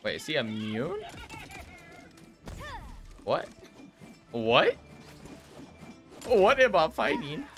Wait, is he immune? What? What? What am I fighting?